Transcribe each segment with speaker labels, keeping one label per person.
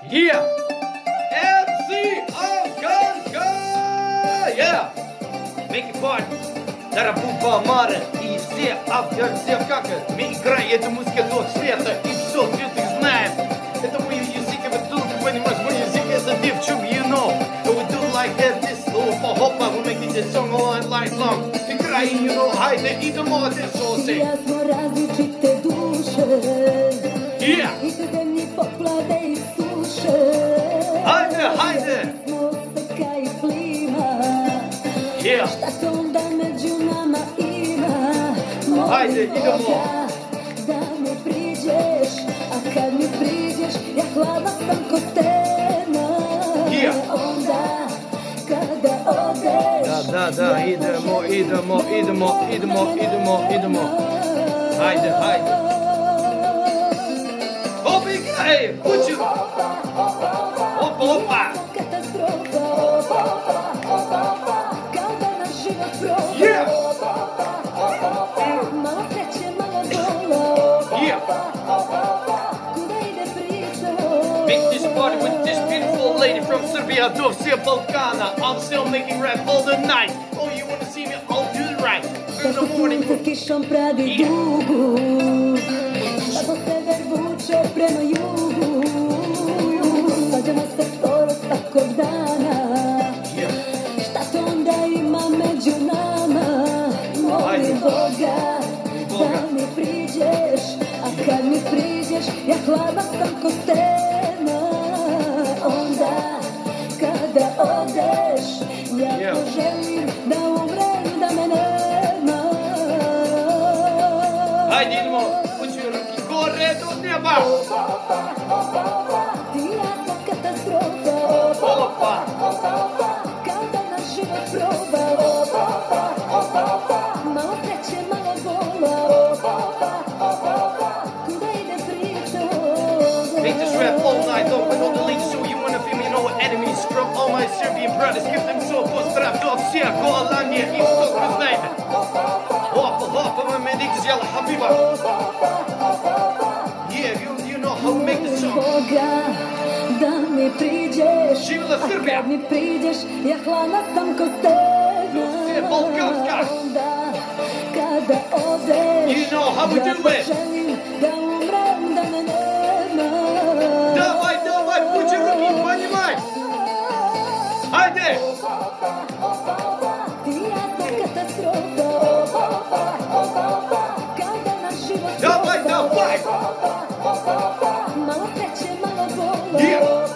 Speaker 1: Yeah! MC Afganka! Yeah! Make it party! Дарабуба Мара и все Афганка. Мы играем эту музыку до света, и все ты знаешь. Это мой язык, и вы только понимаешь, мой язык это девчук, you know. And we do like that, this hoppa, we make this song all night long. Играем, you know, хайде, идемо от соси.
Speaker 2: Ja smo različite duše.
Speaker 1: Yeah!
Speaker 2: I te zemlji poplave i suše.
Speaker 1: Hajde, hajde!
Speaker 2: Smo seka i plima.
Speaker 1: Yeah!
Speaker 2: Šta to onda među nama ima?
Speaker 1: Hajde, idemo!
Speaker 2: Da mi priđeš, a kad mi priđeš, ja hladna sam ko stena.
Speaker 1: Yeah!
Speaker 2: Onda kada odeš,
Speaker 1: Da, idemo. Hajde, hajde. Opa, igraj, kuću. Opa.
Speaker 2: katastrofa. Kada naš život prođe.
Speaker 1: Yeah.
Speaker 2: Malo sreće, malo bola.
Speaker 1: Yeah.
Speaker 2: Kuda ide priča?
Speaker 1: Make this party with this beautiful lady from Serbia, Dovsija Balkana. I'm still making rap all the night. Oh, you wanna see me? I'll do it right. In the morning.
Speaker 2: Zašto sunce kišom pravi dugu, kako sever vuče prema jugu. Svađamo se skoro svakog dana.
Speaker 1: Yeah.
Speaker 2: Šta to onda ima među nama? Molim Boga da mi priđeš, a kad mi priđeš, ja hladna sam ko stena. Onda kada odeš, ja poželim da umrem, da me nema.
Speaker 1: Hajde, idemo, kuću, ruki gore do neba.
Speaker 2: Ti i ja smo katastrofa.
Speaker 1: Opa.
Speaker 2: Kada naš život proba. Malo sreće, malo bola. Kuda ide priča?
Speaker 1: Make this rap all night long with all the links so you wanna feel me, no enemies. From all my Serbian brothers, give them so pozdrav do всех, Голландия и что вы знаете. Hoppa, my man, niggas yell Habiba. Yeah, you know how to make the song.
Speaker 2: Boga da mi priđeš,
Speaker 1: Živjela
Speaker 2: a
Speaker 1: Srbija.
Speaker 2: kad mi priđeš, ja hladna sam ko stena.
Speaker 1: Sve Balkanska.
Speaker 2: Onda kada odeš,
Speaker 1: You know how we
Speaker 2: ja
Speaker 1: do it.
Speaker 2: poželim da umrem, da me nema.
Speaker 1: Давай, kuću, ruki, понимай. Hajde.
Speaker 2: Ti i ja smo katastrofa. Kada naš život
Speaker 1: Давай.
Speaker 2: malo sreće, malo bola.
Speaker 1: Yeah.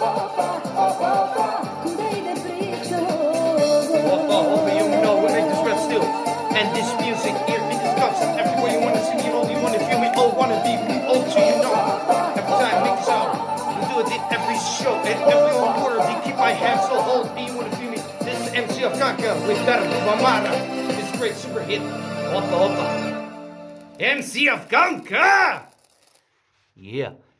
Speaker 2: Kuda ide priča?
Speaker 1: Hoppa, you know we make this rap still. And this music here, it is constant. Everywhere you wanna see me, all you wanna feel me, all wanna be me, all to you know. Every time, make this out. We do it at every show, and every quarter, they keep my hands so hold me, you wanna feel me. This is MC Afganka with Darabouba Mara. This great super hit. Hoppa. MC Afganka! Yeah.